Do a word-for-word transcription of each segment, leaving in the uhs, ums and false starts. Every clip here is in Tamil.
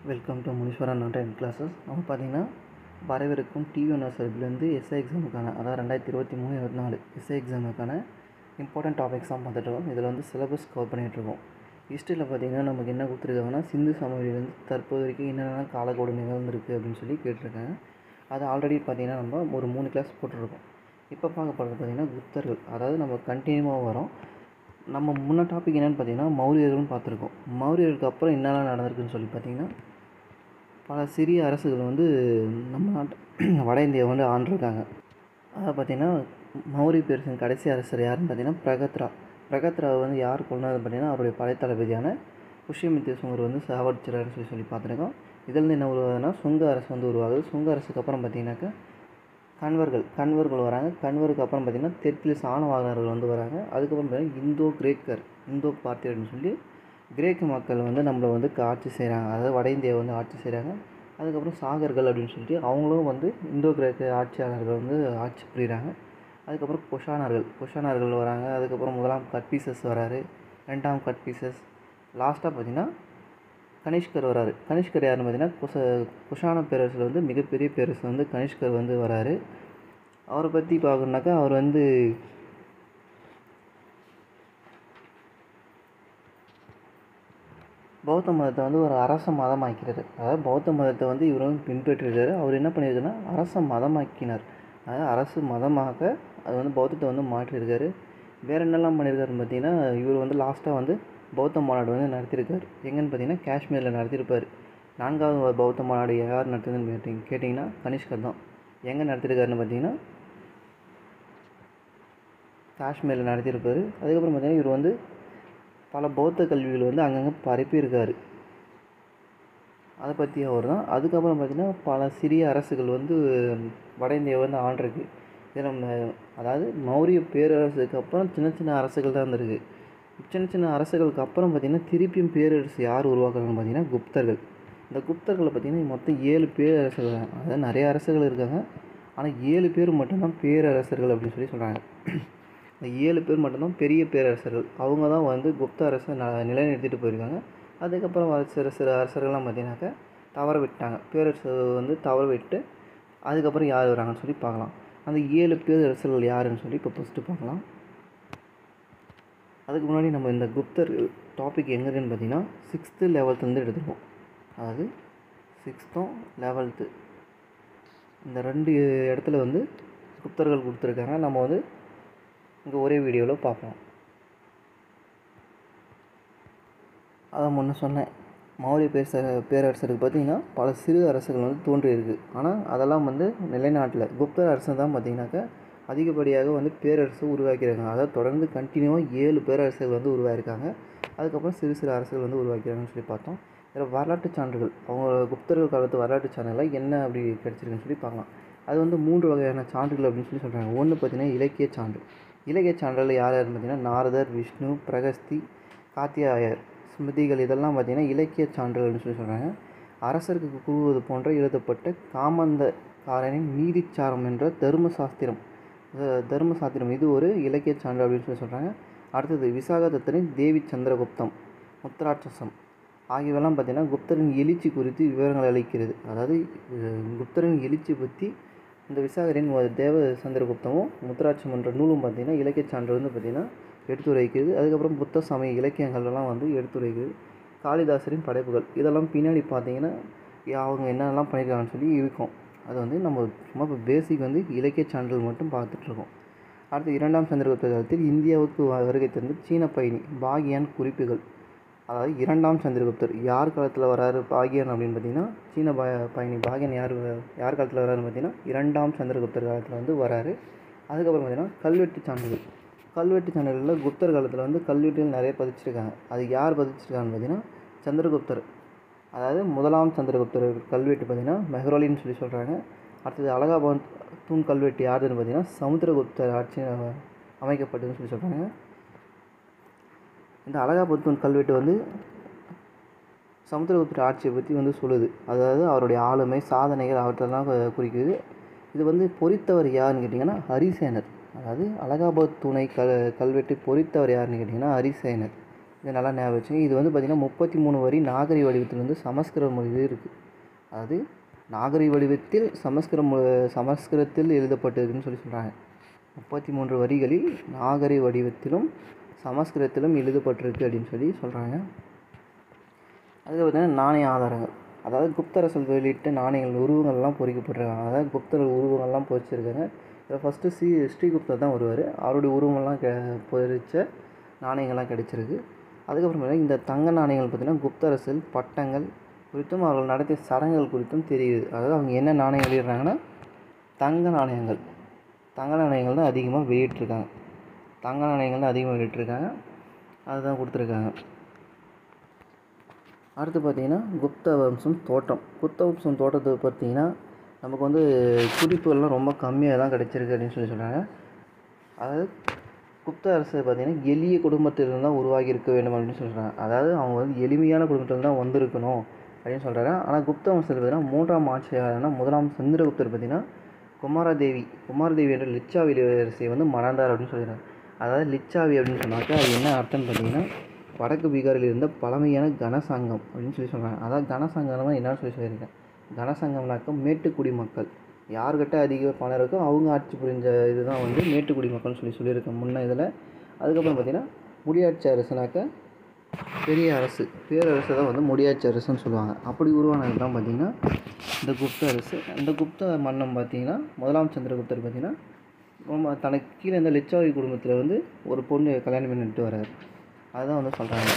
Welcome to Muneeswaran online classes. நம்ம பார்த்தீங்கன்னா வரவிருக்கும் டிவி யூனிவர்சிட்டிலேருந்து எஸ்ஐ எக்ஸாமுக்கான அதாவது ரெண்டாயிரத்தி இருபத்தி மூணு இருபத்தி நாலு எஸ்ஐ எக்ஸாமுக்கான இம்பார்ட்டன்ட் டாபிக்ஸ் தான் பார்த்துட்ருக்கோம். இதில் வந்து சிலபஸ் கவர் பண்ணிகிட்ருக்கோம். ஹிஸ்ட்ரியில் பார்த்திங்கன்னா நமக்கு என்ன கொடுத்துருக்காங்கன்னா சிந்து சமவெளியிலேருந்து தற்போது வரைக்கும் என்னென்ன காலக்கோடு நிகழ்ந்துருக்கு அப்படின்னு சொல்லி கேட்டிருக்காங்க. அது ஆல்ரெடி பார்த்திங்கன்னா நம்ம ஒரு மூணு கிளாஸ் போட்டுருக்கோம். இப்போ பார்க்க போகிறது பார்த்திங்கன்னா குப்தர்கள், அதாவது நம்ம கண்டினியூவாக வரோம். நம்ம முன்ன டாபிக் என்னென்னு பார்த்திங்கன்னா மௌரியர்கள்னு பார்த்துருக்கோம். மௌரியர்களுக்கு அப்புறம் என்னெல்லாம் நடந்திருக்குன்னு சொல்லி பார்த்திங்கன்னா பல சிறிய அரசுகள் வந்து நம்ம நாட்டு வட இந்தியாவை வந்து ஆண்டிருக்காங்க. அதை பார்த்திங்கன்னா மௌரிய பேரரசின் கடைசி அரசர் யாருன்னு பார்த்திங்கன்னா பிரகத்ரா. பிரகத்ராவை வந்து யார் கொண்டாது பார்த்திங்கன்னா அவருடைய படைத்தளபதியான புஷ்யமித்திர சுங்கர் வந்து சாவடிச்சிடறாருன்னு சொல்லி சொல்லி பார்த்துருக்கோம். இதிலேருந்து என்ன உருவாகுதுன்னா சுங்க அரசு வந்து உருவாகுது. சுங்க அரசுக்கு அப்புறம் பார்த்திங்கனாக்கா கன்வர்கள் கன்வர்கள் வராங்க. கன்வருக்கு அப்புறம் பார்த்திங்கன்னா தெற்கில் சாணவாகனர்கள் வந்து வராங்க. அதுக்கப்புறம் பார்த்திங்கன்னா இந்தோ கிரேக்கர் இந்தோ பார்த்தியர்னு சொல்லி கிரேக்க மக்கள் வந்து நம்மளை வந்து ஆட்சி செய்கிறாங்க, அதாவது வட இந்தியாவை வந்து ஆட்சி செய்கிறாங்க. அதுக்கப்புறம் சாகர்கள் அப்படின்னு சொல்லிட்டு அவங்களும் வந்து இந்தோ கிரேக்க ஆட்சியாளர்கள் வந்து ஆட்சி புரிகிறாங்க. அதுக்கப்புறம் குஷானர்கள் குஷானர்கள் வராங்க. அதுக்கப்புறம் முதலாம் கட்பீசஸ் வராரு, ரெண்டாம் கட்பீசஸ், லாஸ்ட்டாக பார்த்திங்கன்னா கனிஷ்கர் வராரு. கனிஷ்கர் யாருன்னு பார்த்திங்கன்னா குஷ குஷான பேரரசில் வந்து மிகப்பெரிய பேரரசு வந்து கனிஷ்கர் வந்து வராரு. அவரை பற்றி பார்க்கணுன்னாக்கா அவர் வந்து பௌத்த மதத்தை வந்து ஒரு அரச மதமாக்கிறார். அதாவது பௌத்த மதத்தை வந்து இவர் வந்து பின்பற்றிருக்காரு. அவர் என்ன பண்ணியிருக்காருன்னா அரச மதமாக்கினார். அதாவது அரசு மதமாக அது வந்து பௌத்தத்தை வந்து மாற்றியிருக்காரு. வேறு என்னெல்லாம் பண்ணியிருக்காருன்னு பார்த்தீங்கன்னா இவர் வந்து லாஸ்ட்டாக வந்து பௌத்த மாநாடு வந்து நடத்தியிருக்காரு. எங்கன்னு பார்த்தீங்கன்னா காஷ்மீரில் நடத்தியிருப்பார். நான்காவது பௌத்த மாநாடு யார் நடத்துதுன்னு கேட்டிங்க கேட்டிங்கன்னா கனிஷ்கர் தான். எங்கே நடத்தியிருக்காருன்னு பார்த்தீங்கன்னா காஷ்மீரில் நடத்தியிருப்பார். அதுக்கப்புறம் பார்த்தீங்கன்னா இவர் வந்து பல பௌத்த கல்விகள் வந்து அங்கங்கே பரப்பியிருக்காரு. அதை பற்றி அவர் தான். அதுக்கப்புறம் பார்த்திங்கன்னா பல சிறிய அரசுகள் வந்து வட இந்தியாவை வந்து ஆண்டிருக்கு. இது நம்ம அதாவது மௌரிய பேரரசுக்கு அப்புறம் சின்ன சின்ன அரசுகள் தான் இருந்திருக்கு. சின்ன சின்ன அரசுகளுக்கு அப்புறம் பார்த்திங்கன்னா திருப்பியும் பேரரசு யார் உருவாக்குறாங்கன்னு பார்த்திங்கன்னா குப்தர்கள். இந்த குப்தர்களை பார்த்திங்கன்னா மொத்தம் ஏழு பேரரசர்கள், அதாவது நிறைய அரசுகள் இருக்காங்க, ஆனால் ஏழு பேர் மட்டும்தான் பேரரசர்கள் அப்படின்னு சொல்லி சொல்கிறாங்க. இந்த ஏழு பேர் மட்டும்தான் பெரிய பேரரசர்கள். அவங்க தான் வந்து குப்த அரசை ந நிலைநிறுத்திட்டு போயிருக்காங்க. அதுக்கப்புறம் சில சில அரசர்கள்லாம் பார்த்தீங்கன்னாக்கா தவற விட்டாங்க. பேரரசு வந்து தவற விட்டு அதுக்கப்புறம் யார் வராங்கன்னு சொல்லி பார்க்கலாம். அந்த ஏழு பேரரசர்கள் யாருன்னு சொல்லி இப்போ ஃபஸ்ட்டு பார்க்கலாம். அதுக்கு முன்னாடி நம்ம இந்த குப்தர் டாபிக் எங்கே இருக்குன்னு பார்த்தீங்கன்னா சிக்ஸ்த்து லெவல்த்துலேருந்து எடுத்துருக்கோம். அதாவது சிக்ஸ்த்தும் லெவல்த்து இந்த ரெண்டு இடத்துல வந்து குப்தர்கள் கொடுத்துருக்காங்க. நம்ம வந்து இங்கே ஒரே வீடியோவில் பார்ப்போம். அதை முன்ன சொன்னேன், மௌரிய பேரரச பேரரசருக்கு பார்த்திங்கன்னா பல சிறு அரசுகள் வந்து தோன்றியிருக்கு. ஆனால் அதெல்லாம் வந்து நிலைநாட்டில் குப்தர் அரசு தான் பார்த்திங்கனாக்கா அதிகப்படியாக வந்து பேரரசு உருவாக்கியிருக்காங்க. அதாவது தொடர்ந்து கண்டினியூவாக ஏழு பேரரசுகள் வந்து உருவாக்கியிருக்காங்க. அதுக்கப்புறம் சிறு சிறு அரசுகள் வந்து உருவாக்கிறாங்கன்னு சொல்லி பார்த்தோம். இதில் வரலாற்று சான்றுகள் அவங்க குப்தர்கள் காலத்து வரலாற்று சான்றுகள் என்ன அப்படி கிடச்சிருக்குன்னு சொல்லி பார்க்கலாம். அது வந்து மூன்று வகையான சான்றுகள் அப்படின்னு சொல்லி சொல்கிறாங்க. ஒன்று பார்த்திங்கன்னா இலக்கிய சான்று. இலக்கிய சான்றில் யார் யாருன்னு பார்த்திங்கன்னா நாரதர், விஷ்ணு, பிரகஸ்தி, காத்தியாயர், ஸ்மிருதிகள் இதெல்லாம் பார்த்திங்கன்னா இலக்கிய சான்றுகள்னு சொல்லி சொல்கிறாங்க. அரசருக்கு கூறுவது போன்ற எழுதப்பட்ட காமந்தகாரனின் நீதிச்சாரம் என்ற தர்மசாஸ்திரம் தர்மசாஸ்திரம் இது ஒரு இலக்கிய சான்று அப்படின்னு சொல்லி சொல்கிறாங்க. அடுத்தது விசாகதத்தனின் தேவி சந்திரகுப்தம், முத்ராட்சசம் ஆகியவெல்லாம் பார்த்திங்கன்னா குப்தரின் எழுச்சி குறித்து விவரங்கள் அளிக்கிறது. அதாவது குப்தரின் எழுச்சி பற்றி இந்த விசாகரின் தேவ சந்திரகுப்தமும் முத்ராட்சம் என்ற நூலும் பார்த்திங்கன்னா இலக்கிய சான்று வந்து பார்த்திங்கன்னா எடுத்துரைக்குது. அதுக்கப்புறம் புத்த சமய இலக்கியங்கள்லாம் வந்து எடுத்துரைக்குது. காளிதாசரின் படைப்புகள் இதெல்லாம் பின்னாடி பார்த்திங்கன்னா அவங்க என்னென்னலாம் பண்ணியிருக்காங்கன்னு சொல்லி இருக்கும். அது வந்து நம்ம சும்மா இப்போ பேசிக் வந்து இலக்கிய சான்றுகள் மட்டும் பார்த்துட்ருக்கோம். அடுத்து இரண்டாம் சந்திரகுப்த காலத்தில் இந்தியாவுக்கு வருகை தந்து சீன பயணி பாகியான் குறிப்புகள். அதாவது இரண்டாம் சந்திரகுப்தர் யார் காலத்தில் வராரு பாகியான் அப்படின்னு பார்த்திங்கன்னா சீன ப பயணி பாகியான் யார் யார் காலத்தில் வராருன்னு பார்த்திங்கன்னா இரண்டாம் சந்திரகுப்தர் காலத்தில் வந்து வராரு. அதுக்கப்புறம் பார்த்திங்கன்னா கல்வெட்டு சான்றுகள். கல்வெட்டு சான்றுகளில் குப்தர் காலத்தில் வந்து கல்வெட்டுகள் நிறைய பதிச்சிருக்காங்க. அது யார் பதிச்சிருக்காங்கன்னு பார்த்திங்கன்னா சந்திரகுப்தர், அதாவது முதலாம் சந்திரகுப்தர் கல்வெட்டு பார்த்திங்கன்னா மெஹ்ரோலின்னு சொல்லி சொல்கிறாங்க. அடுத்தது அலகாபாத் தூண் கல்வெட்டு யாருன்னு பார்த்திங்கன்னா சமுத்திரகுப்தர் ஆட்சி அமைக்கப்பட்டதுன்னு சொல்லி சொல்கிறாங்க. இந்த அலகாபாத் தூண் கல்வெட்டு வந்து சமுத்திரகுப்தர் ஆட்சியை பற்றி வந்து சொல்லுது. அதாவது அவருடைய ஆளுமை சாதனைகள் அவற்றெல்லாம் குறிக்குது. இது வந்து பொறித்தவர் யாருன்னு கேட்டிங்கன்னா ஹரிசேனர். அதாவது அலகாபாத் தூணை கல் கல்வெட்டு பொறித்தவர் யாருன்னு கேட்டிங்கன்னா ஹரிசேனர். இதை நல்லா ஞாபகம் வச்சுங்க. இது வந்து பார்த்திங்கன்னா முப்பத்தி மூணு வரி நாகரிக வடிவத்தில் வந்து சமஸ்கிருத மொழியில் இருக்குது. அதாவது நாகரிக வடிவத்தில் சமஸ்கிருத மொ சமஸ்கிருதத்தில் எழுதப்பட்டிருக்குன்னு சொல்லி சொல்கிறாங்க. முப்பத்தி மூன்று வரிகளில் நாகரிக வடிவத்திலும் சமஸ்கிருதத்திலும் எழுதப்பட்டிருக்கு அப்படின்னு சொல்லி சொல்கிறாங்க. அதுக்கு பார்த்திங்கன்னா நாணய ஆதாரங்கள், அதாவது குப்தரசர்கள் வெளியிட்ட நாணயங்கள் உருவங்கள்லாம் பொறிக்கப்பட்டிருக்காங்க. அதாவது குப்தர் உருவங்கள்லாம் பொறிச்சிருக்காங்க. இதில் ஃபஸ்ட்டு ஸ்ரீ ஸ்ரீகுப்தர் தான் வருவார். அவருடைய உருவங்கள்லாம் கெ பொறிச்ச நாணயங்கள்லாம் கிடச்சிருக்கு. அதுக்கப்புறம் பார்த்தீங்கன்னா இந்த தங்க நாணயங்கள் பார்த்திங்கன்னா குப்தரசல் பட்டங்கள் குறித்தும் அவர்கள் நடத்திய சடங்குகள் குறித்தும் தெரியுது. அதாவது அவங்க என்ன நாணயம் வெளியிடுறாங்கன்னா தங்க நாணயங்கள் தங்க நாணயங்கள் தான் அதிகமாக வெளியிட்டிருக்காங்க. தங்க நாணயங்கள் தான் அதிகமாக வெளியிட்டிருக்காங்க. அதுதான் கொடுத்துருக்காங்க. அடுத்து பார்த்திங்கன்னா குப்த வம்சம் தோற்றம். குப்த வம்சம் தோற்றத்தை பார்த்திங்கன்னா நமக்கு வந்து குறிப்புகள்லாம் ரொம்ப கம்மியாக தான் கிடச்சிருக்கு அப்படின்னு சொல்லி சொல்கிறாங்க. அதாவது குப்த அரசு பார்த்திங்கன்னா எளிய குடும்பத்திலிருந்து தான் உருவாகி இருக்க வேண்டும் அப்படின்னு சொல்கிறாங்க. அதாவது அவங்க வந்து எளிமையான குடும்பத்தில் தான் வந்திருக்கணும் அப்படின்னு சொல்கிறாங்க. ஆனால் குப்த வம்சத்தில் பார்த்திங்கன்னா மூன்றாம் ஆட்சியாளர்னா முதலாம் சந்திரகுப்தர் பார்த்திங்கன்னா குமாரதேவி குமாரதேவி என்ற லிச்சாவி இளவரசியை வந்து மணந்தார் அப்படின்னு சொல்கிறாங்க. அதாவது லிச்சாவி அப்படின்னு சொன்னாக்கா அது என்ன அர்த்தம்னு பார்த்திங்கன்னா வடக்கு பீகாரில் இருந்த பழமையான கனசங்கம் அப்படின்னு சொல்லி சொல்கிறாங்க. அதாவது கனசங்கம்னா என்னன்னு சொல்லி சொல்லியிருக்கேன். கனசங்கம்னாக்க மேட்டுக்குடி மக்கள் யார்கிட்ட அதிக பணம் இருக்கோ அவங்க ஆட்சி புரிஞ்ச இதுதான் வந்து மேட்டுக்குடி மக்கள்னு சொல்லி சொல்லியிருக்கேன் முன்ன இதில். அதுக்கப்புறம் பார்த்திங்கன்னா முடியாட்சி அரசுனாக்க பெரிய அரசு பேரரசு தான் வந்து முடியாட்சி அரசுன்னு சொல்லுவாங்க. அப்படி உருவானது தான் பார்த்திங்கன்னா இந்த குப்த அரசு. இந்த குப்த மன்னன் பார்த்திங்கன்னா முதலாம் சந்திரகுப்தர் பார்த்திங்கன்னா ரொம்ப தனக்கு கீழே இந்த லிச்சாவி குடும்பத்தில் வந்து ஒரு பொண்ணு கல்யாணம் பண்ணிட்டு வர்றாரு. அதுதான் வந்து சொல்கிறாங்க.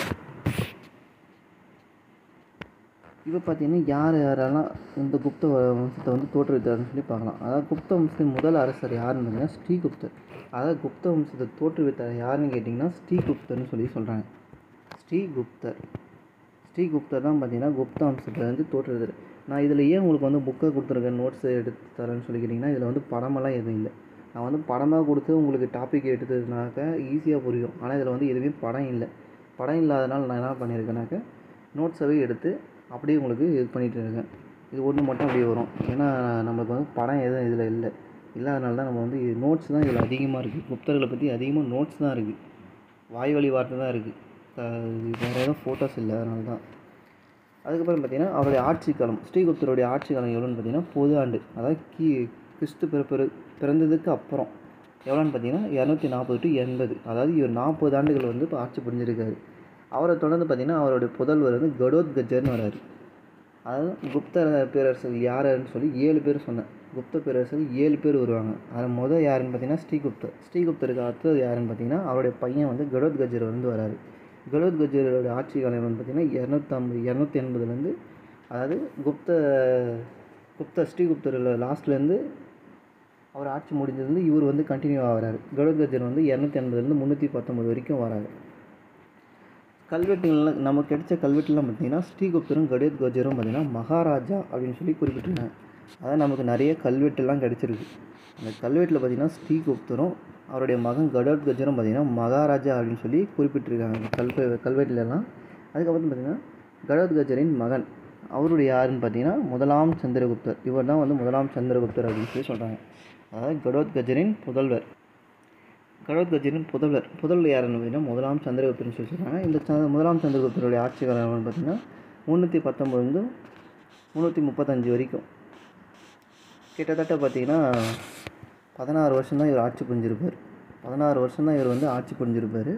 இப்போ பார்த்திங்கன்னா யார் யாரெல்லாம் இந்த குப்த வம்சத்தை வந்து தோற்றுவித்தார்னு சொல்லி பார்க்கலாம். அதாவது குப்த வம்சத்தின் முதல் அரசர் யாருன்னு பார்த்தீங்கன்னா ஸ்ரீகுப்தர். அதாவது குப்த வம்சத்தை தோற்றுவித்தார் யாருன்னு கேட்டிங்கன்னா ஸ்ரீகுப்தர்னு சொல்லி சொல்கிறாங்க. ஸ்ரீகுப்தர் ஸ்ரீகுப்தர் தான் பார்த்திங்கன்னா குப்த வம்சத்தை வந்து தோற்றுவித்தார். நான் இதில் ஏன் உங்களுக்கு வந்து புக்கை கொடுத்துருக்கேன் நோட்ஸை எடுத்து தரேன்னு சொல்லி கேட்டிங்கன்னா இதில் வந்து படமெல்லாம் எதுவும் இல்லை. நான் வந்து படமாக கொடுத்து உங்களுக்கு டாபிக் எடுத்ததுனாக்க ஈஸியாக புரியும். ஆனால் இதில் வந்து எதுவுமே படம் இல்லை. படம் இல்லாதனால நான் என்ன பண்ணியிருக்கேனாக்க நோட்ஸாகவே எடுத்து அப்படியே உங்களுக்கு இது பண்ணிகிட்டு இருக்கேன். இது ஒன்று மட்டும் அப்படியே வரும். ஏன்னா நம்மளுக்கு வந்து படம் எதுவும் இதில் இல்லை இல்லாதனால தான் நம்ம வந்து நோட்ஸ் தான் இதில் அதிகமாக இருக்குது. குப்தர்களை பற்றி அதிகமாக நோட்ஸ் தான் இருக்குது. வாய் வழி வார்த்தை தான் இருக்குது. வேறு எதுவும் ஃபோட்டோஸ் இல்லை. அதனால தான். அதுக்கப்புறம் பார்த்திங்கன்னா அவருடைய ஆட்சி காலம் ஸ்ரீகுப்தருடைய ஆட்சி காலம் எவ்வளோன்னு பார்த்திங்கன்னா பொது ஆண்டு, அதாவது கி கிறிஸ்து பிறப்பு பிறந்ததுக்கு அப்புறம் எவ்வளோன்னு பார்த்திங்கன்னா இரநூத்தி நாற்பது டு எண்பது. அதாவது இவர் நாற்பது ஆண்டுகள் வந்து இப்போ ஆட்சி புரிஞ்சிருக்காரு. அவரை தொடர்ந்து பார்த்திங்கன்னா அவருடைய புதல்வர் வந்து கடோத்கஜர்னு வராரு. அதாவது குப்த பேரரசர் யாருன்னு சொல்லி ஏழு பேர் சொன்னேன். குப்த பேரரசர் ஏழு பேர் வருவாங்க. அதில் முதல் யாருன்னு பார்த்திங்கன்னா ஸ்ரீகுப்தர். ஸ்ரீகுப்தருக்கு அடுத்தது யாருன்னு பார்த்திங்கன்னா அவருடைய பையன் வந்து கடோத்கஜர் வந்து வராரு. கடோத்கஜரோட ஆட்சி காலம் வந்து பார்த்திங்கன்னா இரநூத்தம்பது இரநூத்தி எண்பதுலேருந்து அதாவது குப்த குப்த ஸ்ரீகுப்தரில் லாஸ்ட்லேருந்து அவர் ஆட்சி முடிஞ்சதுலேருந்து இவர் வந்து கண்டினியூ ஆகிறாரு. கடோத்கஜர் வந்து இரநூத்தி எண்பதுலேருந்து முந்நூற்றி பத்தொம்பது வரைக்கும் வராரு. கல்வெட்டுகள்லாம் நமக்கு கிடைச்ச கல்வெட்டுலாம் பார்த்திங்கன்னா ஸ்ரீகுப்தரும் கடோத்கஜரும் பார்த்திங்கன்னா மகாராஜா அப்படின்னு சொல்லி குறிப்பிட்டிருக்காங்க. அதாவது நமக்கு நிறைய கல்வெட்டுலாம் கிடச்சிருக்கு. அந்த கல்வெட்டில் பார்த்திங்கன்னா ஸ்ரீகுப்தரும் அவருடைய மகன் கடோத்கஜரும் பார்த்திங்கன்னா மகாராஜா அப்படின்னு சொல்லி குறிப்பிட்டிருக்காங்க கல்வெ கல்வெட்டுலலாம். அதுக்கப்புறம் பார்த்திங்கன்னா கடோத்கஜரின் மகன் அவருடைய யாருன்னு பார்த்திங்கன்னா முதலாம் சந்திரகுப்தர். இவர் தான் வந்து முதலாம் சந்திரகுப்தர் அப்படின்னு சொல்லி சொல்கிறாங்க. அதாவது கடோத்கஜரின் புதல்வர் கடோத்கஜரின் புதல்வர் புதல்வர் யாருன்னு பார்த்திங்கன்னா முதலாம் சந்திரகுப்தர்னு சொல்லி சொல்கிறாங்க. இந்த ச முதலாம் சந்திரகுப்தருடைய ஆட்சி காலம் பார்த்திங்கன்னா முந்நூற்றி பத்தொம்பதுலேருந்து முந்நூற்றி முப்பத்தஞ்சு வரைக்கும் கிட்டத்தட்ட பார்த்திங்கன்னா பதினாறு வருஷம்தான் இவர் ஆட்சி புரிஞ்சிருப்பார். பதினாறு வருஷம்தான் இவர் வந்து ஆட்சி புரிஞ்சிருப்பார்.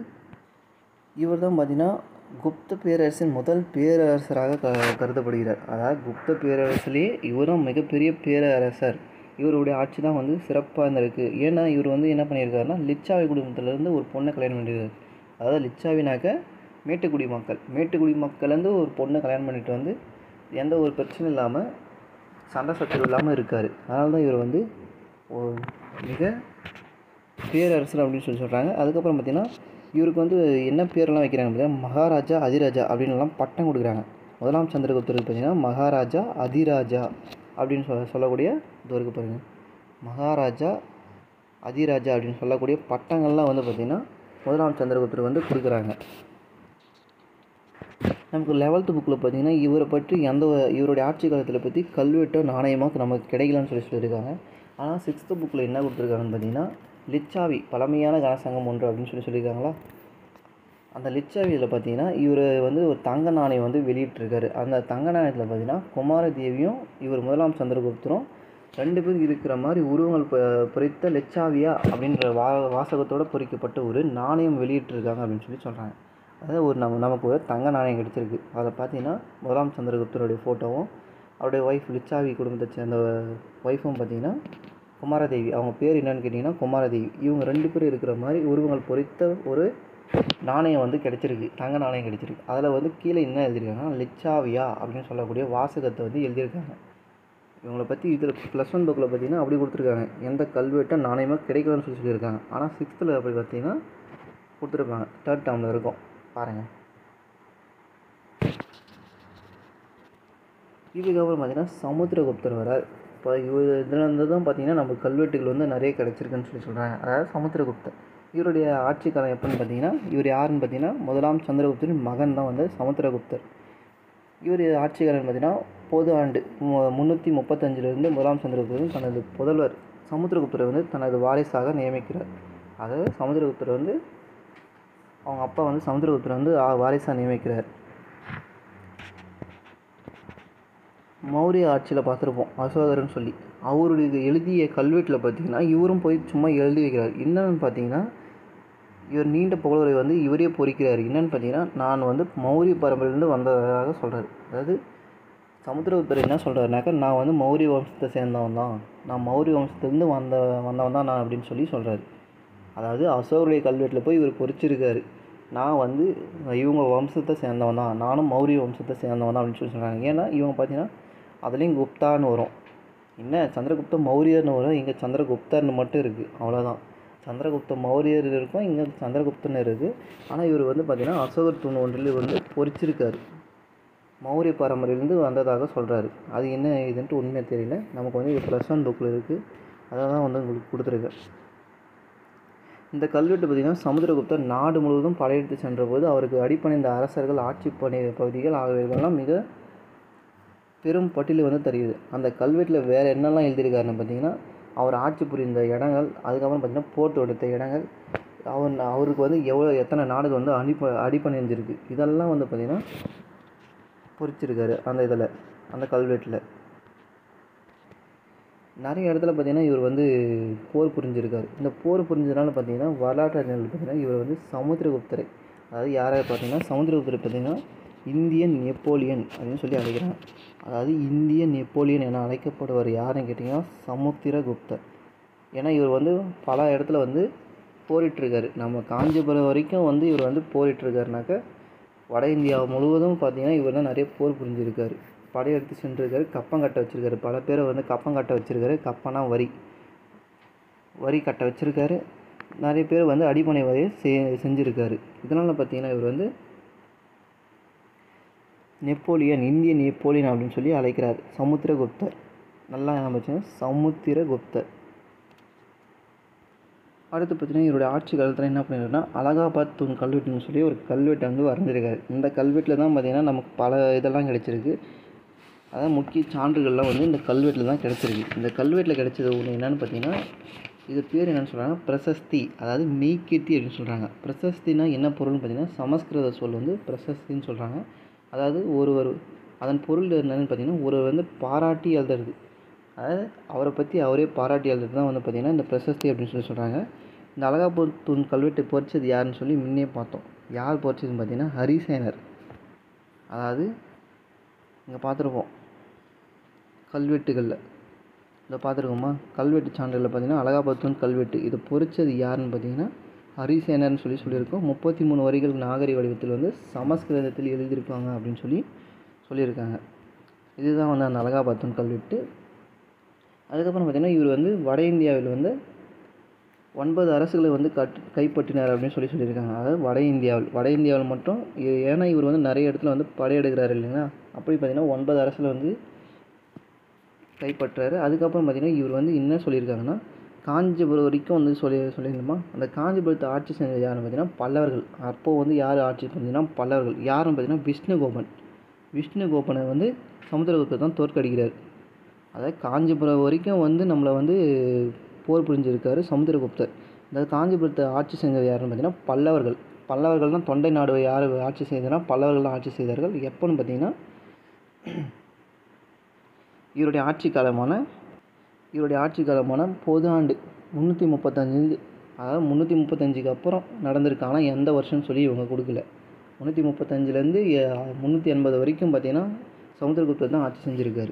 இவர் தான் பார்த்திங்கன்னா குப்த பேரரசின் முதல் பேரரசராக க கருதப்படுகிறார். அதாவது குப்த பேரரசிலேயே இவரும் மிகப்பெரிய பேரரசர். இவருடைய ஆட்சி தான் வந்து சிறப்பாக இருந்திருக்கு. ஏன்னா இவர் வந்து என்ன பண்ணியிருக்காருன்னா லிச்சாவி குடும்பத்திலேருந்து ஒரு பொண்ணை கல்யாணம் பண்ணியிருக்காரு. அதாவது லிச்சாவினாக்க மேட்டுக்குடி மக்கள் மேட்டுக்குடி மக்கள்லேருந்து ஒரு பொண்ணை கல்யாணம் பண்ணிட்டு வந்து எந்த ஒரு பிரச்சனையும் இல்லாமல் சண்டை சச்சரவு இல்லாமல் இருக்கார். அதனால தான் இவர் வந்து மிக பேரரசர் அப்படின்னு சொல்லி சொல்கிறாங்க. அதுக்கப்புறம் பார்த்திங்கன்னா இவருக்கு வந்து என்ன பேரெல்லாம் வைக்கிறாங்க பார்த்திங்கன்னா மகாராஜா அதிராஜா அப்படின்லாம் பட்டம் கொடுக்குறாங்க. முதலாம் சந்திரகுப்தருக்கு பார்த்திங்கன்னா மகாராஜா அதிராஜா அப்படின்னு சொல்ல சொல்லக்கூடிய இது வரைக்கும் பாருங்கள் மகாராஜா அதிராஜா அப்படின்னு சொல்லக்கூடிய பட்டங்கள்லாம் வந்து பார்த்திங்கன்னா முதலாம் சந்திரகுப்தர் வந்து கொடுக்குறாங்க. நமக்கு லெவல்த்து புக்கில் பார்த்திங்கன்னா இவரை பற்றி எந்த இவருடைய ஆட்சி காலத்தில் பற்றி கல்வெட்டோ நாணயமாக நமக்கு கிடைக்கலான்னு சொல்லி சொல்லியிருக்காங்க. ஆனால் சிக்ஸ்த்து புக்கில் என்ன கொடுத்துருக்காங்கன்னு பார்த்திங்கன்னா லிச்சாவி பழமையான கனசங்கம் ஒன்று அப்படின்னு சொல்லி சொல்லியிருக்காங்களா. அந்த லிச்சாவியில் பார்த்தீங்கன்னா இவர் வந்து ஒரு தங்க நாணயம் வந்து வெளியிட்டிருக்காரு. அந்த தங்க நாணயத்தில் பார்த்தீங்கன்னா குமாரதேவியும் இவர் முதலாம் சந்திரகுப்தரும் ரெண்டு பேரும் இருக்கிற மாதிரி உருவங்கள் பொ பொறித்த லிச்சாவியா அப்படின்ற வா வாசகத்தோடு பொறிக்கப்பட்ட ஒரு நாணயம் வெளியிட்டிருக்காங்க அப்படின்னு சொல்லி சொல்கிறாங்க. அதாவது ஒரு நம்ம நமக்கு ஒரு தங்க நாணயம் கிடச்சிருக்கு. அதில் பார்த்தீங்கன்னா முதலாம் சந்திரகுப்தருடைய ஃபோட்டோவும் அவருடைய ஒய்ஃப் லிச்சாவி குடும்பத்தை சேர்ந்த ஒய்ஃபும் பார்த்தீங்கன்னா குமாரதேவி, அவங்க பேர் என்னன்னு கேட்டிங்கன்னா குமாரதேவி. இவங்க ரெண்டு பேரும் இருக்கிற மாதிரி உருவங்கள் பொறித்த ஒரு நாணயம் வந்து கிடச்சிருக்கு, தங்க நாணயம் கிடச்சிருக்கு. அதில் வந்து கீழே என்ன எழுதியிருக்காங்கன்னா லிச்சாவியா அப்படின்னு சொல்லக்கூடிய வாசகத்தை வந்து எழுதியிருக்காங்க. இவங்களை பற்றி இதில் ப்ளஸ் ஒன் புக்கில் பார்த்தீங்கன்னா அப்படி கொடுத்துருக்காங்க, எந்த கல்வெட்டை நாணயமாக கிடைக்கலன்னு சொல்லி சொல்லியிருக்காங்க. ஆனால் சிக்ஸ்த்தில் அப்படி பார்த்தீங்கன்னா கொடுத்துருப்பாங்க, தேர்ட் டேர்மில் இருக்கும் பாருங்கள். இதுக்கப்புறம் பார்த்தீங்கன்னா சமுத்திரகுப்தர் வரார். இப்போ இவர் இதில் இருந்து தான் பார்த்தீங்கன்னா நம்ம கல்வெட்டுகள் வந்து நிறைய கிடச்சிருக்குன்னு சொல்லி சொல்கிறாங்க. அதாவது சமுத்திரகுப்தர் இவருடைய ஆட்சி காலம் எப்போன்னு பார்த்தீங்கன்னா இவர் யாருன்னு பார்த்தீங்கன்னா முதலாம் சந்திரகுப்தரின் மகன் தான் வந்து சமுத்திரகுப்தர். இவர் ஆட்சி காலம் பார்த்தீங்கன்னா பொது ஆண்டு முந்நூற்றி முப்பத்தஞ்சிலிருந்து முதலாம் சந்திரகுப்தர் தனது புதல்வர் சமுத்திரகுப்தரை வந்து தனது வாரிசாக நியமிக்கிறார். அதாவது சமுத்திரகுப்தர் வந்து அவங்க அப்பா வந்து சமுத்திரகுப்தரை வந்து வாரிசாக நியமிக்கிறார். மௌரிய ஆட்சியில் பார்த்துருப்போம் அசோகர்னு சொல்லி, அவருடைய எழுதிய கல்வெட்டில் பார்த்திங்கன்னா இவரும் போய் சும்மா எழுதி வைக்கிறார். என்னென்னு பார்த்தீங்கன்னா இவர் நீண்ட புகழுரை வந்து இவரே பொறிக்கிறார். என்னென்னு பார்த்தீங்கன்னா நான் வந்து மௌரிய பரம்பரையிலேருந்து வந்ததாக சொல்கிறார். அதாவது சமுத்திரகுப்தர் என்ன சொல்கிறாருனாக்கா நான் வந்து மௌரிய வம்சத்தை சேர்ந்தவன் தான், நான் மௌரிய வம்சத்துலேருந்து வந்த வந்தவன் தான் நான் அப்படின்னு சொல்லி சொல்கிறாரு. அதாவது அசோகருடைய கல்வெட்டில் போய் இவர் பொறிச்சிருக்காரு, நான் வந்து இவங்க வம்சத்தை சேர்ந்தவன் தான், நானும் மௌரிய வம்சத்தை சேர்ந்தவன் தான் அப்படின்னு சொல்லி சொல்கிறாங்க. ஏன்னா இவங்க பார்த்தீங்கன்னா அதுலேயும் குப்தான்னு வரும், என்ன சந்திரகுப்த மௌரியர்னு வரும், இங்கே சந்திரகுப்தர்னு மட்டும் இருக்குது, அவ்வளோதான். சந்திரகுப்த மௌரியர் இருக்கும், இங்கே சந்திரகுப்தன் இருக்குது. ஆனால் இவர் வந்து பார்த்திங்கன்னா அசோகர் தூண் ஒன்றில் வந்து பொறிச்சிருக்காரு, மௌரிய பரம்பரையிலேருந்து வந்ததாக சொல்கிறாரு. அது என்ன இதுன்ட்டு உண்மையாக தெரியல. நமக்கு வந்து இது ப்ளஸ் ஒன் புக்கில் இருக்குது, அதை தான் வந்து உங்களுக்கு கொடுத்துருக்கேன். இந்த கல்வெட்டு பார்த்திங்கன்னா சமுத்திரகுப்தர் நாடு முழுவதும் படையெடுத்து சென்றபோது அவருக்கு அடிப்பணிந்த அரசர்கள் ஆட்சி பணி பகுதிகள் ஆகியவர்கள்லாம் மிக பெரும் பட்டியல் வந்து தெரியுது. அந்த கல்வெட்டில் வேறு என்னெல்லாம் எழுதியிருக்காருன்னு பார்த்தீங்கன்னா அவர் ஆட்சி புரிந்த இடங்கள், அதுக்கப்புறம் பார்த்திங்கன்னா போர் தொடுத்த இடங்கள், அவர் அவருக்கு வந்து எவ்வளோ எத்தனை நாடுகள் வந்து அடிப்ப அடிப்பணிஞ்சிருக்கு, இதெல்லாம் வந்து பார்த்திங்கன்னா பொறிச்சிருக்காரு அந்த இதில், அந்த கல்வெட்டில். நிறைய இடத்துல பார்த்திங்கன்னா இவர் வந்து போர் புரிஞ்சிருக்காரு. இந்த போர் புரிஞ்சதுனால பார்த்திங்கன்னா வரலாற்று அறிஞர்கள் பார்த்திங்கன்னா இவர் வந்து சமுத்திரகுப்தரை, அதாவது யாரை பார்த்திங்கன்னா சமுத்திரகுப்தரை பார்த்திங்கன்னா இந்தியன் நெப்போலியன் அப்படின்னு சொல்லி அழைக்கிறாங்க. அதாவது இந்திய நெப்போலியன் என அழைக்கப்படுவார் யாருன்னு கேட்டிங்கன்னா சமுத்திரகுப்தர். ஏன்னா இவர் வந்து பல இடத்துல வந்து போரிட்டிருக்காரு. நம்ம காஞ்சிபுரம் வரைக்கும் வந்து இவர் வந்து போரிட்டிருக்காருனாக்க வட இந்தியா முழுவதும் பார்த்திங்கன்னா இவர் தான் நிறைய போர் புரிஞ்சிருக்காரு, படையெடுத்து சென்றிருக்காரு, கப்பம் கட்ட வச்சுருக்காரு, பல பேரை வந்து கப்பம் கட்ட வச்சுருக்காரு. கப்பனா வரி வரி கட்ட வச்சுருக்காரு, நிறைய பேர் வந்து அடிப்படை வரியை செ செஞ்சுருக்காரு. இதனால் பார்த்திங்கன்னா இவர் வந்து நெப்போலியன், இந்திய நெப்போலியன் அப்படின்னு சொல்லி அழைக்கிறார் சமுத்திரகுப்தர். நல்லா ஞாபகம், சமுத்திரகுப்தர். அடுத்து பார்த்திங்கன்னா இவருடைய ஆட்சி காலத்தில் என்ன பண்ணிருக்காருன்னா அலகாபாத் தூண் கல்வெட்டுன்னு சொல்லி ஒரு கல்வெட்டை வந்து வரைஞ்சிருக்காரு. இந்த கல்வெட்டில் தான் பார்த்திங்கன்னா நமக்கு பல இதெல்லாம் கிடச்சிருக்கு, அதாவது முக்கிய சான்றுகள்லாம் வந்து இந்த கல்வெட்டில் தான் கிடச்சிருக்கு. இந்த கல்வெட்டில் கிடச்சது ஒன்று என்னென்னு பார்த்திங்கன்னா இது பேர் என்னென்னு சொல்கிறாங்க பிரசஸ்தி, அதாவது மெய்கீர்த்தி அப்படின்னு சொல்கிறாங்க. பிரசஸ்தினா என்ன பொருள்னு பார்த்திங்கன்னா சமஸ்கிருத சொல் வந்து பிரசஸ்தின்னு சொல்கிறாங்க. அதாவது ஒருவர் அதன் பொருள் என்னென்னு பார்த்திங்கன்னா ஒருவர் வந்து பாராட்டி எழுதுறது, அதாவது அவரை பற்றி அவரே பாராட்டி எழுதுறது தான் வந்து பார்த்திங்கன்னா இந்த பிரசஸ்தி அப்படின்னு சொல்லி சொல்கிறாங்க. இந்த அலகாபாத் தூண் கல்வெட்டை பொறிச்சது யாருன்னு சொல்லி முன்னே பார்த்தோம். யார் பொறிச்சதுன்னு பார்த்திங்கன்னா ஹரிசேனர். அதாவது இங்கே பார்த்துருப்போம் கல்வெட்டுகளில் இதை பார்த்துருக்கோமா, கல்வெட்டு சான்றுகளில் பார்த்திங்கன்னா அலகாபாத் தூண் கல்வெட்டு இதை பொறிச்சது யாருன்னு பார்த்திங்கன்னா ஹரிசேனர்னு சொல்லி சொல்லியிருக்கோம். முப்பத்தி மூணு வரிகள் நாகரிக வடிவத்தில் வந்து சமஸ்கிருதத்தில் எழுதியிருக்காங்க அப்படின்னு சொல்லி சொல்லியிருக்காங்க. இதுதான் வந்து அந்த அலகாபாத் தூண் கல்வெட்டு. அதுக்கப்புறம் பார்த்திங்கன்னா இவர் வந்து வட இந்தியாவில் வந்து ஒன்பது அரசுகளை வந்து கட் கைப்பற்றினார் அப்படின்னு சொல்லி சொல்லியிருக்காங்க. அதாவது வட இந்தியாவில் வட இந்தியாவில் மட்டும், ஏன்னா இவர் வந்து நிறைய இடத்துல வந்து படையெடுக்கிறாரு இல்லைங்களா, அப்படி பார்த்திங்கன்னா ஒன்பது அரசில் வந்து கைப்பற்றாரு. அதுக்கப்புறம் பார்த்திங்கன்னா இவர் வந்து என்ன சொல்லியிருக்காங்கன்னா காஞ்சிபுரம் வரைக்கும் வந்து சொல்லி சொல்லியிருந்தோமா, அந்த காஞ்சிபுரத்தை ஆட்சி செஞ்சது யாருன்னு பார்த்திங்கன்னா பல்லவர்கள். அப்போது வந்து யார் ஆட்சி செஞ்சதுன்னா பல்லவர்கள். யாருன்னு பார்த்திங்கன்னா விஷ்ணுகோபன். விஷ்ணுகோபனை வந்து சமுத்திரகுப்தர் தான் தோற்கடிக்கிறார். அதாவது காஞ்சிபுரம் வரைக்கும் வந்து நம்மளை வந்து போர் புரிஞ்சிருக்காரு சமுத்திரகுப்தர். அதாவது காஞ்சிபுரத்தை ஆட்சி செஞ்சது யாருன்னு பார்த்திங்கன்னா பல்லவர்கள். பல்லவர்கள் தான் தொண்டை நாடு யார் ஆட்சி செய்ததுன்னா பல்லவர்கள் தான் ஆட்சி செய்தார்கள். எப்போன்னு பார்த்தீங்கன்னா இவருடைய ஆட்சி காலமான இவருடைய ஆட்சி காலமான பொது ஆண்டு முந்நூற்றி முப்பத்தஞ்சு, அதாவது முந்நூற்றி முப்பத்தஞ்சுக்கு அப்புறம் நடந்திருக்கு. ஆனால் எந்த வருஷம்னு சொல்லி இவங்க கொடுக்கல. முந்நூற்றி முப்பத்தஞ்சுலேருந்து முந்நூற்றி எண்பது வரைக்கும் பார்த்தீங்கன்னா சமுத்திரகுப்தர் தான் ஆட்சி செஞ்சுருக்காரு.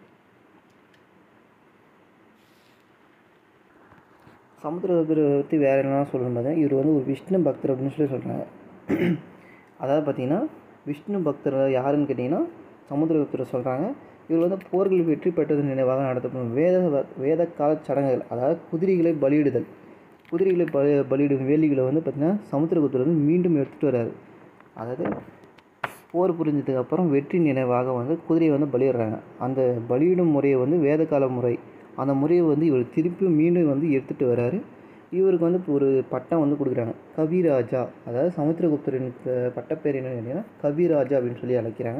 சமுத்திரகுப்தரை பற்றி வேறு என்ன சொல்லணும்னு பார்த்தீங்கன்னா இவர் வந்து ஒரு விஷ்ணு பக்தர் அப்படின்னு சொல்லி சொல்கிறாங்க. அதாவது பார்த்திங்கன்னா விஷ்ணு பக்தர் யாருன்னு கேட்டிங்கன்னா சமுத்திரகுப்தரை சொல்கிறாங்க. இவர் வந்து போர்கள் வெற்றி பெற்றது நினைவாக நடத்தப்படும் வேத வேத கால சடங்குகள், அதாவது குதிரைகளை பலியிடுதல், குதிரைகளை பலி பலியிடும் வேலிகளை வந்து பார்த்திங்கன்னா சமுத்திரகுப்தர் வந்து மீண்டும் எடுத்துகிட்டு வர்றாரு. அதாவது போர் புரிஞ்சதுக்கு அப்புறம் வெற்றி நினைவாக வந்து குதிரையை வந்து பலியிடுறாங்க. அந்த பலியிடும் முறையை வந்து வேத கால முறை, அந்த முறையை வந்து இவர் திருப்பி மீண்டும் வந்து எடுத்துகிட்டு வர்றாரு. இவருக்கு வந்து ஒரு பட்டம் வந்து கொடுக்குறாங்க, கவிராஜா. அதாவது சமுத்திரகுப்தரின் பட்டப்பேர் என்னன்னு கேட்டிங்கன்னா கவிராஜா அப்படின்னு சொல்லி அழைக்கிறாங்க.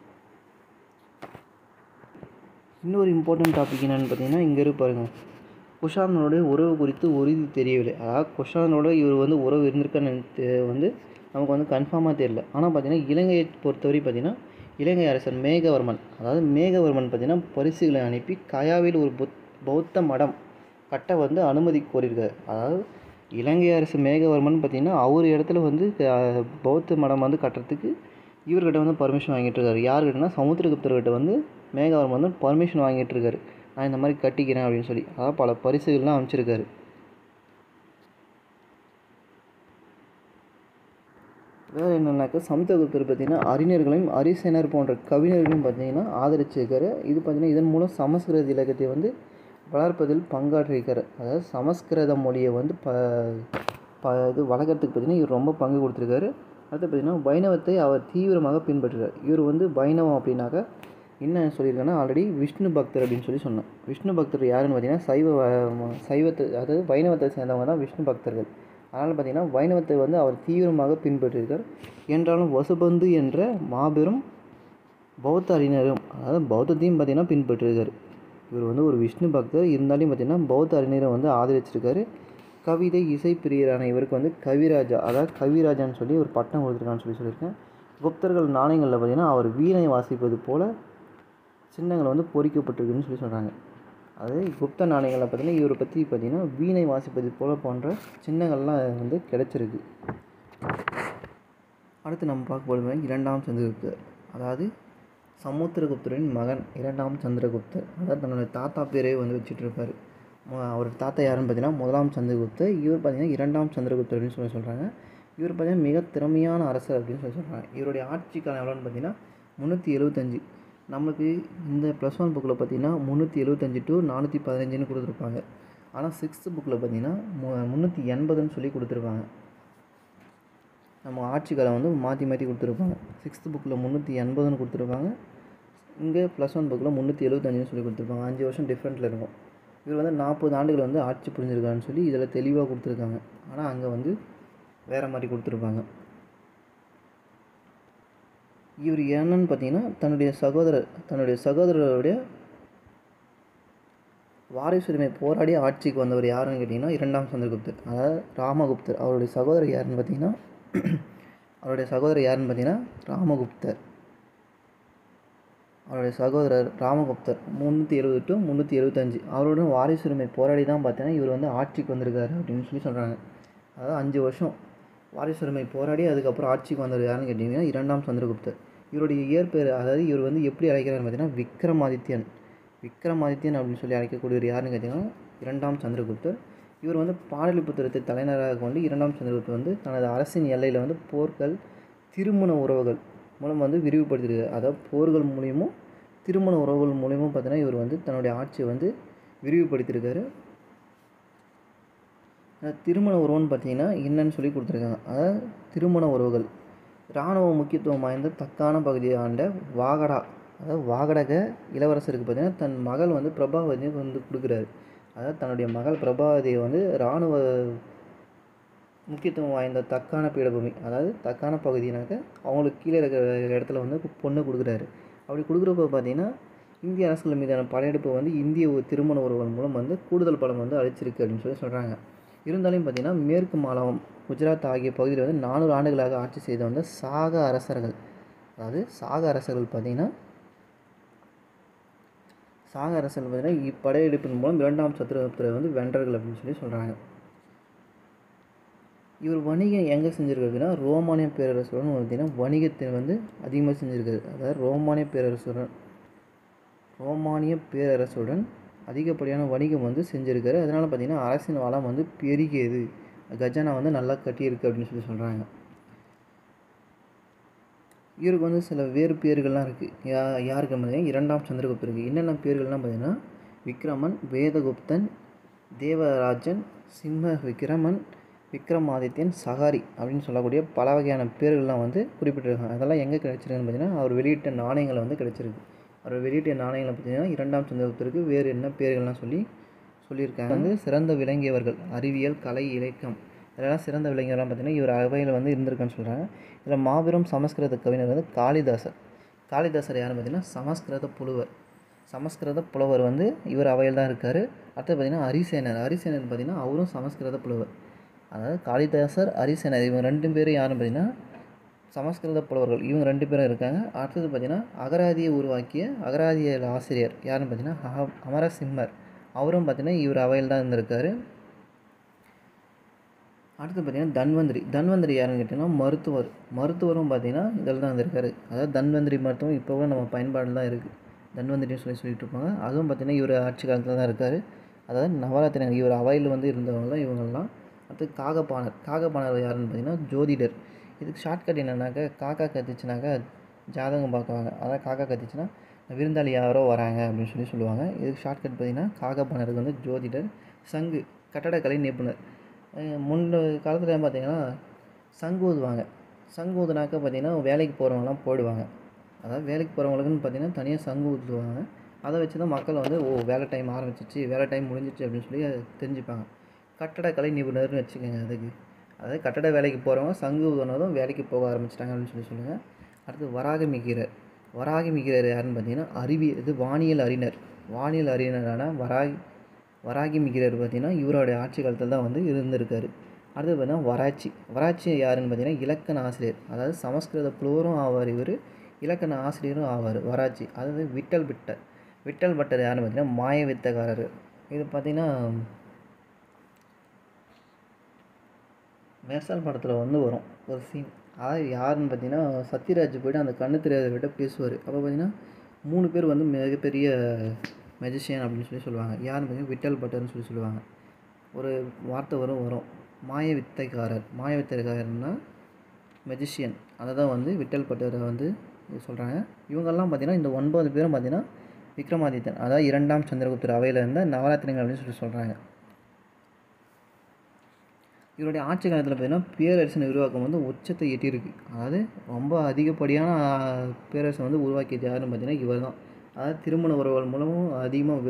இன்னொரு இம்பார்ட்டன்ட் டாபிக் என்னென்னு பார்த்தீங்கன்னா இங்கே இருப்பாருங்க, குஷானனுடைய உறவு குறித்து உறுதி தெரியவில்லை. அதாவது குஷானோட இவர் வந்து உறவு இருந்திருக்கான்னு வந்து நமக்கு வந்து கன்ஃபார்மாக தெரியல. ஆனால் பார்த்திங்கன்னா இலங்கையை பொறுத்தவரை பார்த்திங்கன்னா இலங்கை அரசர் மேகவர்மன், அதாவது மேகவர்மன் பார்த்திங்கன்னா பரிசுகளை அனுப்பி கயாவில் ஒரு புத் பௌத்த மடம் கட்ட வந்து அனுமதி கோரியிருக்காரு. அதாவது இலங்கை அரசு மேகவர்மன் பார்த்திங்கன்னா அவர் இடத்துல வந்து பௌத்த மடம் வந்து கட்டுறதுக்கு இவர்கிட்ட வந்து பர்மிஷன் வாங்கிட்டு இருக்காரு. யார்கிட்டனா சமுத்திரகுப்தர்கிட்ட வந்து மேகவர்மன் வந்து பர்மிஷன் வாங்கிட்டு இருக்காரு, நான் இந்த மாதிரி கட்டிக்கிறேன் அப்படின்னு சொல்லி. அதாவது பல பரிசுகள்லாம் அமைச்சிருக்காரு. வேறு என்னென்னாக்கா சமுத்திரகுப்தர் பார்த்திங்கன்னா அறிஞர்களையும் அரிசேனர் போன்ற கவிஞர்களையும் பார்த்திங்கன்னா ஆதரிச்சிருக்காரு. இது பார்த்திங்கன்னா இதன் மூலம் சமஸ்கிருத இலக்கியத்தை வந்து வளர்ப்பதில் பங்காற்றிருக்காரு. அதாவது சமஸ்கிருத மொழியை வந்து ப ப இது வளர்க்குறதுக்கு பார்த்திங்கன்னா இவர் ரொம்ப பங்கு கொடுத்துருக்காரு. அடுத்து பார்த்திங்கன்னா வைணவத்தை அவர் தீவிரமாக பின்பற்றுறார். இவர் வந்து வைணவம் அப்படின்னாக்கா என்ன சொல்லியிருக்காங்கன்னா ஆல்ரெடி விஷ்ணு பக்தர் அப்படின்னு சொல்லி சொன்னேன். விஷ்ணு பக்தர் யாருன்னு பார்த்திங்கன்னா சைவ சைவத்தை அதாவது வைணவத்தை சேர்ந்தவங்க தான் விஷ்ணு பக்தர்கள். அதனால் பார்த்திங்கன்னா வைணவத்தை வந்து அவர் தீவிரமாக பின்பற்றியிருக்கார். என்றாலும் வசுபந்து என்ற மாபெரும் பௌத்த அறிஞரும், அதாவது பௌத்தத்தையும் பார்த்திங்கன்னா பின்பற்றிருக்கார். இவர் வந்து ஒரு விஷ்ணு பக்தர் இருந்தாலும் பார்த்திங்கன்னா பௌத்த அறிஞரை வந்து ஆதரிச்சிருக்காரு. கவிதை இசை பிரியரான இவருக்கு வந்து கவிராஜா, அதாவது கவிராஜான்னு சொல்லி ஒரு பட்டம் கொடுத்துருக்கான்னு சொல்லி சொல்லியிருக்கேன். குப்தர்கள் நாணயங்களில் பார்த்திங்கன்னா அவர் வீணை வாசிப்பது போல் சின்னங்கள் வந்து பொறிக்கப்பட்டிருக்குன்னு சொல்லி சொல்கிறாங்க. அது குப்த நாணயங்களில் பார்த்திங்கன்னா இவரை பற்றி பார்த்திங்கன்னா வீணை வாசிப்பது போல் போன்ற சின்னங்கள்லாம் வந்து கிடச்சிருக்கு. அடுத்து நம்ம பார்க்க போகிறது இரண்டாம் சந்திரகுப்தர், அதாவது சமுத்திரகுப்தரின் மகன் இரண்டாம் சந்திரகுப்தர். அதாவது தன்னோட தாத்தா பேரே வந்து வச்சுட்டு இருப்பார். அவர் தாத்தா யாருன்னு பார்த்தீங்கன்னா முதலாம் சந்திரகுப்தர். இவர் பார்த்திங்கன்னா இரண்டாம் சந்திரகுப்தர் அப்படின்னு சொல்லி சொல்கிறாங்க. இவர் பார்த்திங்கன்னா மிக திறமையான அரசர் அப்படின்னு சொல்லி சொல்கிறாங்க. இவருடைய ஆட்சி காலம் எவ்வளோன்னு பார்த்தீங்கன்னா முந்நூற்றி எழுபத்தஞ்சு. நமக்கு இந்த ப்ளஸ் ஒன் புக்கில் பார்த்திங்கன்னா முந்நூற்றி எழுபத்தஞ்சு டு நானூற்றி பதினஞ்சுன்னு கொடுத்துருப்பாங்க. ஆனால் சிக்ஸ்த்து புக்கில் பார்த்திங்கன்னா மு முந்நூற்றி எண்பதுன்னு சொல்லி கொடுத்துருப்பாங்க. நம்ம ஆட்சி காலம் வந்து மாற்றி மாற்றி கொடுத்துருப்பாங்க. சிக்ஸ்த்து புக்கில் முந்நூற்றி எண்பதுன்னு கொடுத்துருப்பாங்க, இங்கே ப்ளஸ் ஒன் புக்கில் முந்நூற்றி எழுபத்தஞ்சுன்னு சொல்லி கொடுத்துருப்பாங்க. அஞ்சு வருஷம் டிஃப்ரெண்ட்டில் இருக்கும். இவர் வந்து நாற்பது ஆண்டுகள் வந்து ஆட்சி புரிஞ்சிருக்காருன்னு சொல்லி இதில் தெளிவாக கொடுத்துருக்காங்க. ஆனால் அங்கே வந்து வேறு மாதிரி கொடுத்துருப்பாங்க. இவர் என்னன்னு பார்த்தீங்கன்னா தன்னுடைய சகோதரர் தன்னுடைய சகோதரருடைய வாரிசுரிமை போராடி ஆட்சிக்கு வந்தவர் யாருன்னு கேட்டிங்கன்னா இரண்டாம் சந்திரகுப்தர், அதாவது ராமகுப்தர். அவருடைய சகோதரர் யாருன்னு பார்த்தீங்கன்னா அவருடைய சகோதரர் யாருன்னு பார்த்தீங்கன்னா ராமகுப்தர். அவருடைய சகோதரர் ராமகுப்தர் முந்நூற்றி எழுபது டு முந்நூற்றி எழுபத்தஞ்சு அவருடன் வாரிசுரிமை போராடி தான் பார்த்தீங்கன்னா இவர் வந்து ஆட்சிக்கு வந்திருக்காரு அப்படின்னு சொல்லி சொல்கிறாங்க. அதாவது அஞ்சு வருஷம் வாரிசுரிமை போராடி அதுக்கப்புறம் ஆட்சிக்கு வந்தவர் யாருன்னு கேட்டிங்கன்னா இரண்டாம் சந்திரகுப்தர். இவருடைய இயற்பெயர், அதாவது இவர் வந்து எப்படி அழைக்கிறாருன்னு பார்த்தீங்கன்னா விக்ரமாதித்யன். விக்ரமாதித்யன் அப்படின்னு சொல்லி அழைக்கக்கூடியவர் யாருன்னு கேட்டிங்கன்னா இரண்டாம் சந்திரகுப்தர். இவர் வந்து பாடலிபுத்திரத்தை தலைநகராக கொண்டு இரண்டாம் சந்திரகுப்தர் வந்து தனது அரசின் எல்லையில் வந்து போர்கள் திருமண உறவுகள் மூலம் வந்து விரிவுபடுத்திருக்காரு. அதாவது போர்கள் மூலியமும் திருமண உறவுகள் மூலியமும் பார்த்தீங்கன்னா இவர் வந்து தன்னுடைய ஆட்சியை வந்து விரிவுபடுத்தியிருக்காரு. திருமண உறவுன்னு பார்த்தீங்கன்னா என்னன்னு சொல்லி கொடுத்துருக்காங்க. அதாவது திருமண உறவுகள் இராணுவ முக்கியத்துவம் வாய்ந்த தக்கான பகுதியை ஆண்ட வாகடா, அதாவது வாகடக இளவரசருக்கு பார்த்தீங்கன்னா தன் மகள் வந்து பிரபாவதியை வந்து கொடுக்குறாரு. அதாவது தன்னுடைய மகள் பிரபாவதியை வந்து இராணுவ முக்கியத்துவம் வாய்ந்த தக்கான பீடபூமி, அதாவது தக்கான பகுதியினாக்க அவங்களுக்கு கீழே இருக்கிற இடத்துல வந்து பொண்ணு கொடுக்குறாரு. அப்படி கொடுக்குறப்ப பார்த்திங்கன்னா இந்திய அரசுகள் மீதான படையெடுப்பு வந்து இந்திய திருமண உறவுகள் மூலம் வந்து கூடுதல் பலம் வந்து அளிச்சிருக்கு அப்படின்னு சொல்லி சொல்கிறாங்க. இருந்தாலும் பார்த்திங்கன்னா மேற்கு மாகாணம் குஜராத் ஆகிய பகுதியில் வந்து நானூறு ஆண்டுகளாக ஆட்சி செய்த வந்த சாக அரசர்கள். அதாவது சாக அரசர்கள் பார்த்திங்கன்னா சாக அரசர்கள் பார்த்திங்கன்னா இப்படையெடுப்பின் மூலம் இரண்டாம் சந்திரகுப்தரை வந்து வென்றார்கள் அப்படின்னு சொல்லி சொல்கிறாங்க. இவர் வணிகம் எங்கே செஞ்சுருக்காரு அப்படின்னா ரோமானிய பேரரசுடன் பார்த்திங்கன்னா வணிகத்தை வந்து அதிகமாக செஞ்சுருக்காரு. அதாவது ரோமானிய பேரரசுடன் ரோமானிய பேரரசுடன் அதிகப்படியான வணிகம் வந்து செஞ்சுருக்காரு. அதனால் பார்த்திங்கன்னா அரசின் வளம் வந்து பெருகியது, கஜானா வந்து நல்லா கட்டியிருக்கு அப்படின்னு சொல்லி சொல்கிறாங்க. இவருக்கு வந்து சில வேறு பேர்கள்லாம் இருக்குது. யா யாருக்கு பார்த்திங்கன்னா இரண்டாம் சந்திரகுப்தருக்கு என்னென்ன பேர்கள்லாம் பார்த்திங்கன்னா விக்ரமன், வேதகுப்தன், தேவராஜன், சிம்ம விக்ரமன், விக்ரமாதித்யன், சகாரி அப்படின்னு சொல்லக்கூடிய பல வகையான பேர்கள்லாம் வந்து குறிப்பிட்டிருக்காங்க. அதெல்லாம் எங்கே கிடைச்சிருக்குன்னு பார்த்திங்கன்னா அவர் வெளியிட்ட நாணயங்களை வந்து கிடைச்சிருக்கு. அவர் வெளியிட்ட நாணயங்களை பார்த்திங்கன்னா இரண்டாம் சந்திரகுப்தருக்கு வேறு என்ன பேர்கள்லாம் சொல்லி சொல்லியிருக்காங்க. வந்து சிறந்த விளங்கியவர்கள் அறிவியல், கலை, இலக்கியம் இதெல்லாம் சிறந்த விளங்கியவர்கள்லாம் பார்த்திங்கன்னா இவர் அவையில் வந்து இருந்திருக்குன்னு சொல்கிறாங்க. இதில் மாபெரும் சமஸ்கிருத கவிஞர் வந்து காளிதாசர். காளிதாசர் யாருன்னு பார்த்திங்கன்னா சமஸ்கிருத புலவர். சமஸ்கிருத புலவர் வந்து இவர் அவையில் தான் இருக்கார். அடுத்து பார்த்திங்கன்னா அரிசேனர். அரிசேனர் பார்த்திங்கன்னா அவரும் சமஸ்கிருத புலவர். அதாவது காளிதாசர், அரிசேனர் இவங்க ரெண்டு பேரும் யாருன்னு பார்த்திங்கன்னா சமஸ்கிருத புலவர்கள். இவங்க ரெண்டு பேரும் இருக்காங்க. அடுத்தது பார்த்திங்கன்னா அகராதியை உருவாக்கிய அகராதிய ஆசிரியர் யாருன்னு பார்த்திங்கன்னா அமரசிம்மர். அவரும் பார்த்திங்கன்னா இவர் அவையில் தான் இருந்திருக்காரு. அடுத்து பார்த்திங்கன்னா தன்வந்திரி. தன்வந்திரி யாருன்னு கேட்டிங்கன்னா மருத்துவர். மருத்துவரும் பார்த்திங்கன்னா இதில் தான் இருந்திருக்காரு. அதாவது தன்வந்திரி மருத்துவம் இப்போ கூட நம்ம பயன்பாடு தான் இருக்குது. தன்வந்திரின்னு சொல்லி சொல்லிட்டு இருப்பாங்க. அதுவும் பார்த்திங்கன்னா இவர் ஆட்சி காலத்தில் தான் இருக்கார். அதாவது நவராத்திரி இவர் அவையில் வந்து இருந்தவங்க தான் இவங்கெல்லாம். அடுத்து காகபாணர். காகபாணர் யாருன்னு பார்த்திங்கன்னா ஜோதிடர். இதுக்கு ஷார்ட்கட் என்னென்னாக்கா காக்கா கத்துச்சுனாக்கா ஜாதகம் பார்க்குவாங்க. அதாவது காக்கா கத்துச்சுன்னா விருந்தாளி யாரோ வராங்க அப்படின்னு சொல்லி சொல்லுவாங்க. இதுக்கு ஷார்ட்கட் பார்த்திங்கன்னா காகபாணருக்கு வந்து ஜோதிடர். சங்கு கட்டடக்கலை நிபுணர். முன்ன காலத்தில் பார்த்திங்கன்னா சங்கு ஊதுவாங்க. சங்கு ஊதுனாக்கா பார்த்திங்கன்னா வேலைக்கு போகிறவங்கலாம் போயிடுவாங்க. அதாவது வேலைக்கு போகிறவங்களுக்குன்னு பார்த்திங்கன்னா தனியாக சங்கு ஊதுவாங்க. அதை வச்சு தான் மக்கள் வந்து ஓ வேலை டைம் ஆரம்பிச்சிச்சு, வேலை டைம் முடிஞ்சிச்சு அப்படின்னு சொல்லி தெரிஞ்சுப்பாங்க. கட்டடக்கலை நிபுணர்னு வச்சுக்கோங்க அதுக்கு. அதாவது கட்டட வேலைக்கு போகிறவங்க சங்கு ஊதுனதும் வேலைக்கு போக ஆரம்பிச்சிட்டாங்க அப்படின்னு சொல்லி சொல்லுங்கள். அடுத்து வராகமிகிரர். வராகமிகிரர் யாருன்னு பார்த்திங்கன்னா அறிவி இது வானியல் அறிஞர். வானியல் அறிஞரான வராகி வராகிமிகிரர் பார்த்திங்கன்னா இவருடைய ஆட்சி காலத்தில் தான் வந்து இருந்திருக்காரு. அடுத்து பார்த்திங்கன்னா வராச்சி. வராச்சி யாருன்னு பார்த்திங்கன்னா இலக்கண ஆசிரியர். அதாவது சமஸ்கிருத புலவரும் ஆவார் இவர், இலக்கண ஆசிரியரும் ஆவார் வராச்சி. அதாவது விட்டல் பட்டர். விட்டல் பட்டர் யாருன்னு பார்த்திங்கன்னா மாய வித்தகாரர். இது பார்த்திங்கன்னா மெர்சல் படத்தில் வந்து வரும் ஒரு சீன். அதாவது யாருன்னு பார்த்திங்கன்னா சத்யராஜ் போய்ட்டு அந்த கண்ணு தெரியாதவர்கிட்ட பேசுவார். அப்போ பார்த்திங்கன்னா மூணு பேர் வந்து மிகப்பெரிய மெஜிஷியன் அப்படின்னு சொல்லி சொல்லுவாங்க. யாருன்னு பார்த்திங்கன்னா விட்டல் பட்டர்னு சொல்லி சொல்லுவாங்க. ஒரு வார்த்தை வரும் வரும் மாய வித்தைக்காரர். மாய வித்தைக்காரர்னா மெஜிஷியன். அதை தான் வந்து விட்டல் பட்டரை வந்து சொல்கிறாங்க. இவங்கெல்லாம் பார்த்திங்கன்னா இந்த ஒன்பது பேரும் பார்த்திங்கன்னா விக்ரமாதித்தன் அதாவது இரண்டாம் சந்திரகுப்தர் அவையில் இருந்த நவராத்திரிகள் அப்படின்னு சொல்லி சொல்கிறாங்க. இவருடைய ஆட்சி காலத்தில் பார்த்திங்கன்னா பேரரசின் உருவாக்கம் வந்து உச்சத்தை எட்டியிருக்கு. அதாவது ரொம்ப அதிகப்படியான பேரரசை வந்து உருவாக்கியது யாருன்னு பார்த்திங்கன்னா இவர் தான். அதாவது திருமண உறவுகள் மூலமும் அதிகமாக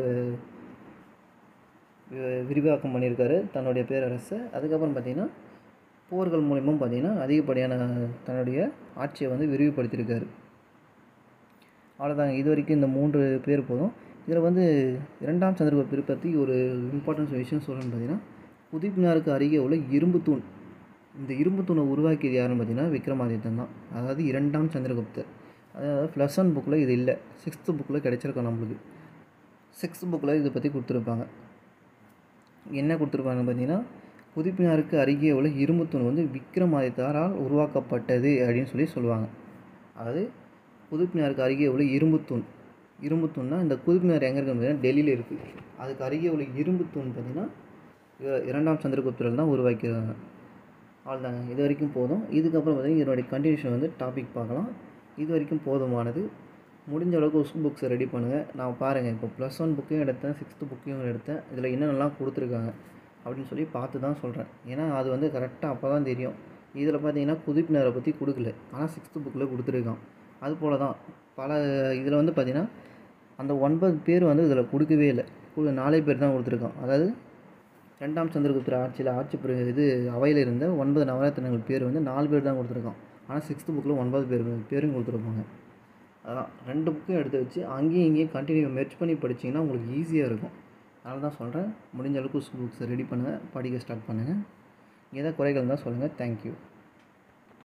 விரிவாக்கம் பண்ணியிருக்காரு தன்னுடைய பேரரசை. அதுக்கப்புறம் பார்த்திங்கன்னா போர்கள் மூலமும் பார்த்திங்கன்னா அதிகப்படியான தன்னுடைய ஆட்சியை வந்து விரிவுபடுத்தியிருக்காரு. அவ்வளோதாங்க. இது வரைக்கும் இந்த மூன்று பேர் போதும். இதில் வந்து இரண்டாம் சந்திரகுப்தரை பற்றி ஒரு இம்பார்ட்டன்ஸ் விஷயம் சொல்லணும்னு பார்த்திங்கன்னா குதிப்பினாருக்கு அருகே உள்ள இரும்பு தூண். இந்த இரும்பு தூணை உருவாக்கியது யாருன்னு பார்த்திங்கன்னா விக்ரமாதித்தன் தான். அதாவது இரண்டாம் சந்திரகுப்தர். அதாவது ப்ளஸ் ஒன் புக்கில் இது இல்லை, சிக்ஸ்த்து புக்கில் கிடைச்சிருக்கோம் நம்மளுக்கு. சிக்ஸ்த்து புக்கில் இதை பற்றி கொடுத்துருப்பாங்க. என்ன கொடுத்துருப்பாங்கன்னு பார்த்திங்கன்னா குதிப்பினாருக்கு அருகே உள்ள இரும்பு தூண் வந்து விக்ரமாதித்தரால் உருவாக்கப்பட்டது அப்படின்னு சொல்லி சொல்லுவாங்க. அதாவது குதிப்பினாருக்கு அருகே உள்ள இரும்பு தூண். இரும்பு தூண்னா இந்த குதிப்பினார் எங்கே இருக்குன்னு பார்த்திங்கன்னா டெல்லியில் இருக்குது. அதுக்கு அருகே உள்ள இரும்பு தூண் பார்த்திங்கன்னா இரண்டாம் சந்திரகுப்தரில் தான் உருவாக்கிறாங்க. அவ்வளோதாங்க. இது வரைக்கும் போதும். இதுக்கப்புறம் பார்த்திங்கன்னா இதனுடைய கண்டினியூஷன் வந்து டாபிக் பார்க்கலாம். இது வரைக்கும் போதுமானது. முடிஞ்ச அளவுக்கு உஸ் புக்ஸை ரெடி பண்ணுங்கள். நான் பாருங்கள் இப்போ ப்ளஸ் ஒன் புக்கையும் எடுத்தேன், சிக்ஸ்த்து புக்கையும் எடுத்தேன். இதில் என்னென்னலாம் கொடுத்துருக்காங்க அப்படின்னு சொல்லி பார்த்து தான் சொல்கிறேன். ஏன்னா அது வந்து கரெக்டாக அப்போ தான் தெரியும். இதில் பார்த்திங்கன்னா குதிப்பினரை பற்றி கொடுக்கல, ஆனால் சிக்ஸ்த்து புக்கில் கொடுத்துருக்கான். அதுபோல் தான் பல இதில் வந்து பார்த்திங்கன்னா அந்த ஒன்பது பேர் வந்து இதில் கொடுக்கவே இல்லை, நாலே பேர் தான் கொடுத்துருக்கான். அதாவது ரெண்டாம் சந்திரகுப்தர் ஆட்சியில் ஆட்சி இது அவையில் இருந்த ஒன்பது நவரத்தினங்கள் பேர் வந்து நாலு பேர் தான் கொடுத்துருக்கான். ஆனால் சிக்ஸ்த்து புக்கில் ஒன்பது பேர் பேரும் கொடுத்துருப்பாங்க. அதான் ரெண்டு புக்கும் எடுத்து வச்சு அங்கேயும் இங்கேயும் கண்டினியூ மெர்ச் பண்ணி படிச்சிங்கன்னா உங்களுக்கு ஈஸியாக இருக்கும். அதனால தான் சொல்கிறேன், முடிஞ்ச அளவுக்கு புக்ஸை ரெடி பண்ணுங்கள், படிக்க ஸ்டார்ட் பண்ணுங்கள். எதாவது குறைகள் இருந்தால் சொல்லுங்கள். தேங்க்யூ.